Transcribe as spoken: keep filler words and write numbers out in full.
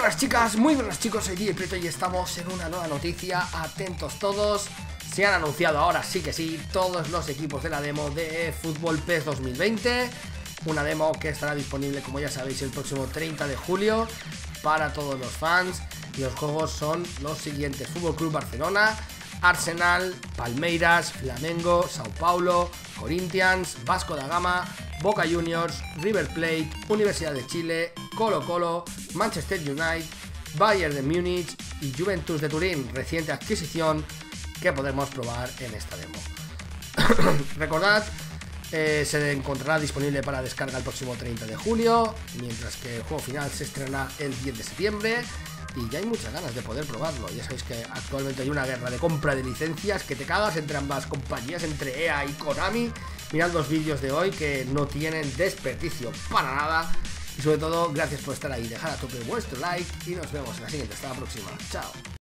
buenas chicas, muy buenas chicos, soy D J Prieto y estamos en una nueva noticia. Atentos todos, se han anunciado ahora sí que sí todos los equipos de la demo de Fútbol PES dos mil veinte. Una demo que estará disponible, como ya sabéis, el próximo treinta de julio para todos los fans. Y los juegos son los siguientes: Fútbol Club Barcelona, Arsenal, Palmeiras, Flamengo, Sao Paulo, Corinthians, Vasco da Gama, Boca Juniors, River Plate, Universidad de Chile, Colo Colo, Manchester United, Bayern de Múnich y Juventus de Turín, reciente adquisición que podemos probar en esta demo. Recordad, eh, se encontrará disponible para descarga el próximo treinta de julio, mientras que el juego final se estrena el diez de septiembre. Y ya hay muchas ganas de poder probarlo. Ya sabéis que actualmente hay una guerra de compra de licencias que te cagas entre ambas compañías, entre E A y Konami. Mirad los vídeos de hoy que no tienen desperdicio para nada. Y sobre todo, gracias por estar ahí. Dejad a tope vuestro like y nos vemos en la siguiente. Hasta la próxima. Chao.